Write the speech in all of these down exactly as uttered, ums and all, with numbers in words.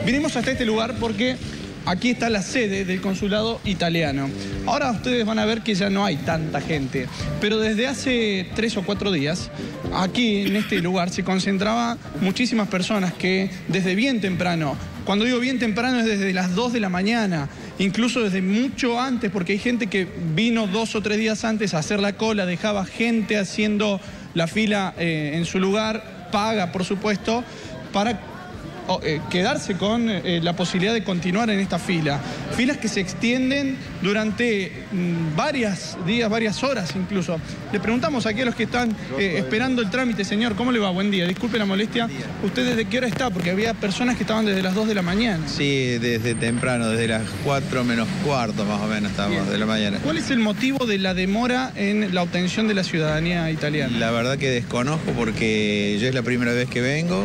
Vinimos hasta este lugar porque aquí está la sede del consulado italiano. Ahora ustedes van a ver que ya no hay tanta gente, pero desde hace tres o cuatro días, aquí en este lugar se concentraba muchísimas personas que desde bien temprano, cuando digo bien temprano es desde las dos de la mañana, incluso desde mucho antes, porque hay gente que vino dos o tres días antes a hacer la cola, dejaba gente haciendo la fila eh, en su lugar, paga por supuesto, para Eh, quedarse con eh, la posibilidad de continuar en esta fila. Filas que se extienden durante mm, varios días, varias horas incluso. Le preguntamos aquí a los que están eh, esperando el trámite, señor, ¿cómo le va? Buen día, disculpe la molestia. ¿Usted desde qué hora está? Porque había personas que estaban desde las dos de la mañana. Sí, desde temprano, desde las cuatro menos cuarto más o menos estábamos de la mañana. ¿Cuál es el motivo de la demora en la obtención de la ciudadanía italiana? La verdad que desconozco porque yo es la primera vez que vengo.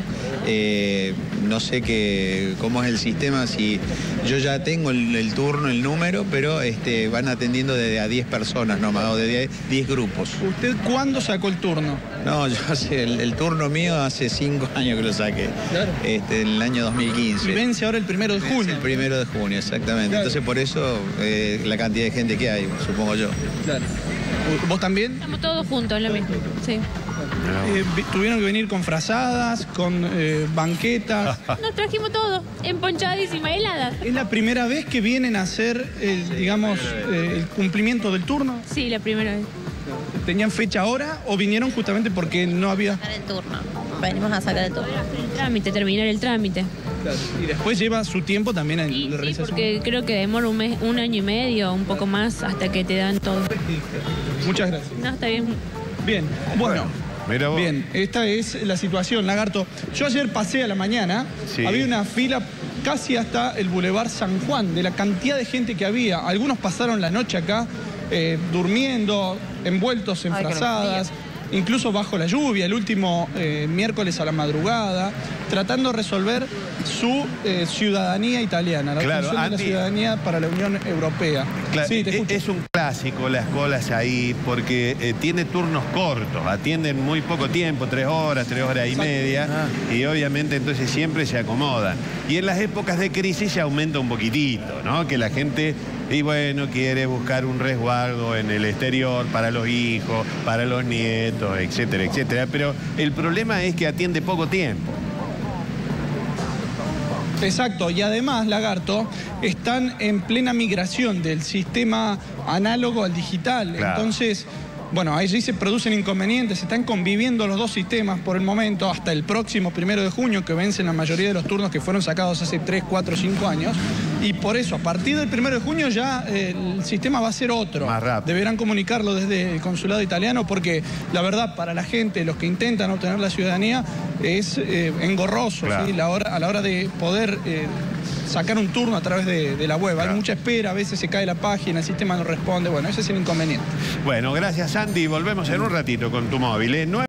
Eh, no sé que, cómo es el sistema, si yo ya tengo el, el turno, el número, pero este, van atendiendo de a diez personas nomás, o de diez grupos. ¿Usted cuándo sacó el turno? No, yo hace el, el turno mío hace cinco años que lo saqué, claro. este, en el año dos mil quince. Y vence ahora el primero de junio. Vence el primero de junio, exactamente. Claro. Entonces por eso eh, la cantidad de gente que hay, supongo yo. Claro. ¿Vos también? Estamos todos juntos, lo mismo, sí. Eh, ¿Tuvieron que venir con frazadas, con eh, banquetas? Nos trajimos todo, emponchadísimas, heladas. ¿Es la primera vez que vienen a hacer, eh, digamos, eh, el cumplimiento del turno? Sí, la primera vez. ¿Tenían fecha ahora o vinieron justamente porque no había...? Sacar el turno. Venimos a sacar el turno. El trámite, terminar el trámite. Claro. Y después lleva su tiempo también en Sí, la sí, realización. porque creo que demora un, mes, un año y medio, un poco más, hasta que te dan todo. Muchas gracias. No, está bien. Bien, bueno. Mira vos. Bien, esta es la situación, Lagarto. Yo ayer pasé a la mañana, sí. Había una fila casi hasta el Boulevard San Juan, de la cantidad de gente que había. Algunos pasaron la noche acá, eh, durmiendo, envueltos en Ay, frazadas, incluso bajo la lluvia, el último eh, miércoles a la madrugada, tratando de resolver su eh, ciudadanía italiana, la Claro, obtención de la Andy, ciudadanía para la Unión Europea. Claro, Sí, te es, escucho. es un clásico las colas ahí porque eh, tiene turnos cortos, atienden muy poco tiempo, tres horas, tres horas y Exacto. media, Ah. y obviamente entonces siempre se acomodan. Y en las épocas de crisis se aumenta un poquitito, ¿no? Que la gente, y bueno, quiere buscar un resguardo en el exterior para los hijos, para los nietos, etcétera, etcétera. Pero el problema es que atiende poco tiempo. Exacto, y además, Lagarto, están en plena migración del sistema análogo al digital. Claro. Entonces, bueno, allí se producen inconvenientes, están conviviendo los dos sistemas por el momento hasta el próximo primero de junio, que vencen la mayoría de los turnos que fueron sacados hace tres, cuatro, cinco años. Y por eso, a partir del primero de junio ya eh, el sistema va a ser otro. Más rápido. Deberán comunicarlo desde el consulado italiano porque la verdad para la gente, los que intentan obtener la ciudadanía, es eh, engorroso, Claro. ¿sí? La hora, a la hora de poder eh, sacar un turno a través de, de la web. Claro. Hay mucha espera, a veces se cae la página, el sistema no responde. Bueno, ese es el inconveniente. Bueno, gracias Andy, volvemos en un ratito con tu móvil, ¿eh?